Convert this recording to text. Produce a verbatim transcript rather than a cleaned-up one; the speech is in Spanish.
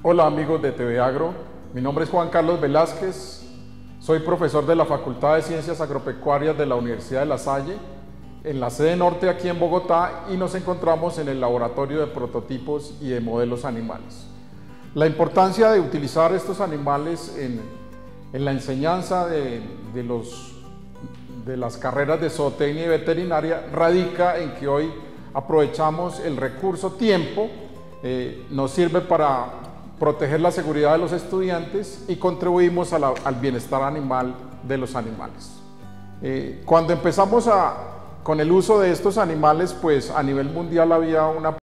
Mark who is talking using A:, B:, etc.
A: Hola amigos de T V Agro, mi nombre es Juan Carlos Velázquez, soy profesor de la Facultad de Ciencias Agropecuarias de la Universidad de La Salle, en la sede norte aquí en Bogotá, y nos encontramos en el laboratorio de prototipos y de modelos animales. La importancia de utilizar estos animales en, en la enseñanza de, de, los, de las carreras de zootecnia y veterinaria radica en que hoy aprovechamos el recurso tiempo, eh, nos sirve para proteger la seguridad de los estudiantes y contribuimos a la, al bienestar animal de los animales. Eh, cuando empezamos a, con el uso de estos animales, pues a nivel mundial había una